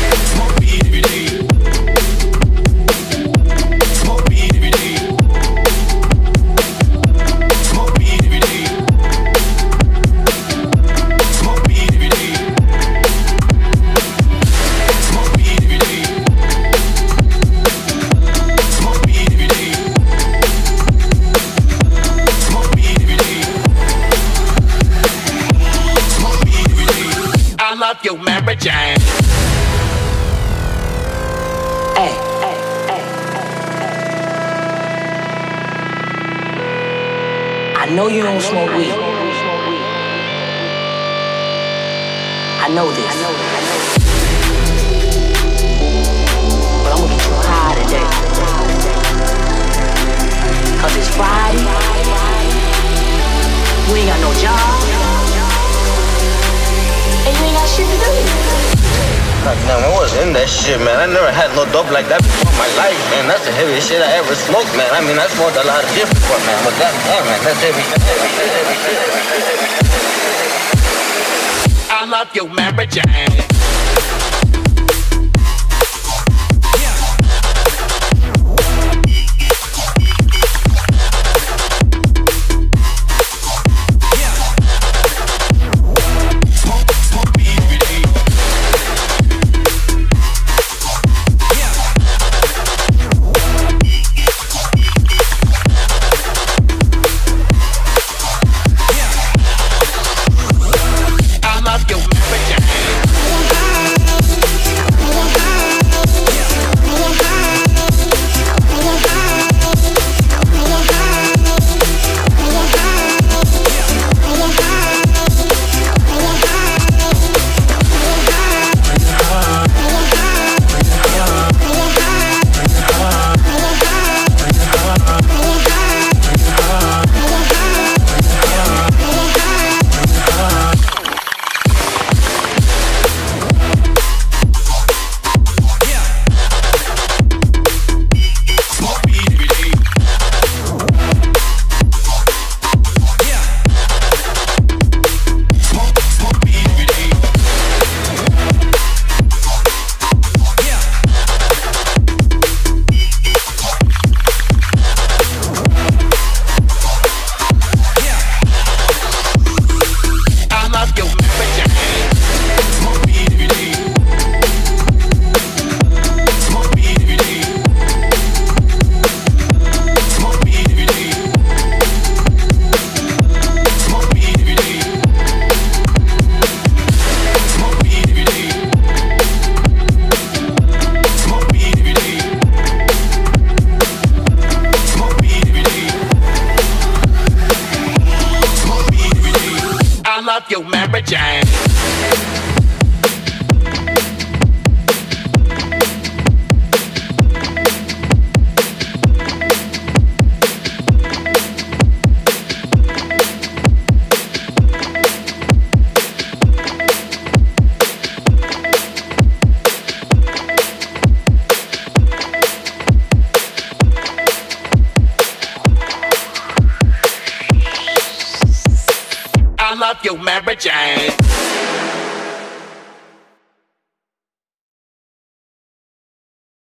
Your Mary Jane. Hey. I know you don't smoke weed. I know this. But I'm gonna get you high today. 'Cause it's Friday. You ain't got no job. And you ain't got shit to do. God damn, I was in that shit, man. I never had no dope like that before in my life, man. That's the heaviest shit I ever smoked, man. I mean, I smoked a lot of different stuff, man. But that, damn, man, that's heavy. I love your Mary Jane. Your Mary Jane. I love your Mary Jane.